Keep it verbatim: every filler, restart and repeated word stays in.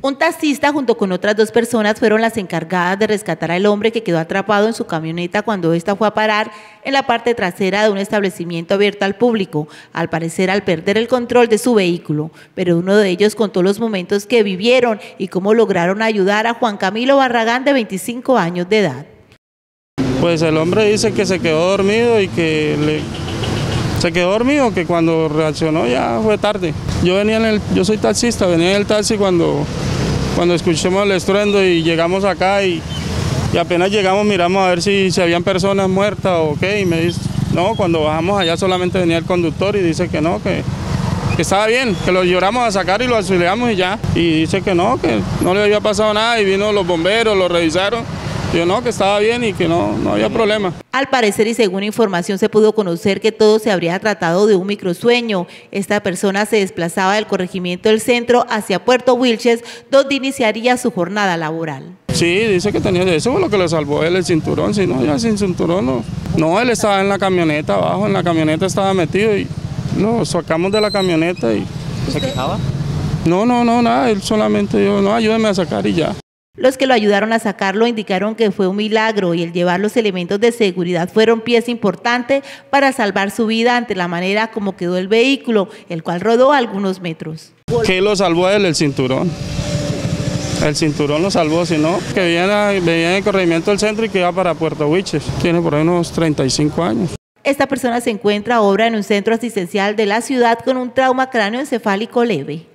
Un taxista junto con otras dos personas fueron las encargadas de rescatar al hombre que quedó atrapado en su camioneta cuando ésta fue a parar en la parte trasera de un establecimiento abierto al público, al parecer al perder el control de su vehículo. Pero uno de ellos contó los momentos que vivieron y cómo lograron ayudar a Juan Camilo Barragán, de veinticinco años de edad. Pues el hombre dice que se quedó dormido y que le... se quedó dormido, que cuando reaccionó ya fue tarde. Yo venía en el, yo soy taxista, venía en el taxi cuando, cuando escuchamos el estruendo y llegamos acá y, y apenas llegamos miramos a ver si, si habían personas muertas o qué, y me dice, no, cuando bajamos allá solamente venía el conductor y dice que no, que, que estaba bien, que lo llevamos a sacar y lo auxiliamos y ya. Y dice que no, que no le había pasado nada y vino los bomberos, lo revisaron. Yo no, que estaba bien y que no, no había problema. Al parecer y según información se pudo conocer que todo se habría tratado de un microsueño. Esta persona se desplazaba del corregimiento del centro hacia Puerto Wilches, donde iniciaría su jornada laboral. Sí, dice que tenía, eso fue lo que le salvó él, el cinturón, si no, ya sin cinturón no. No, él estaba en la camioneta abajo, en la camioneta estaba metido y lo sacamos de la camioneta y... ¿Se quejaba? No, no, no, nada, él solamente dijo, no, ayúdame a sacar y ya. Los que lo ayudaron a sacarlo indicaron que fue un milagro y el llevar los elementos de seguridad fueron pieza importante para salvar su vida ante la manera como quedó el vehículo, el cual rodó algunos metros. ¿Qué lo salvó a él? El cinturón. El cinturón lo salvó, si no, que venía, venía en el corregimiento del centro y que iba para Puerto Wilches. Tiene por ahí unos treinta y cinco años. Esta persona se encuentra ahora en un centro asistencial de la ciudad con un trauma cráneoencefálico leve.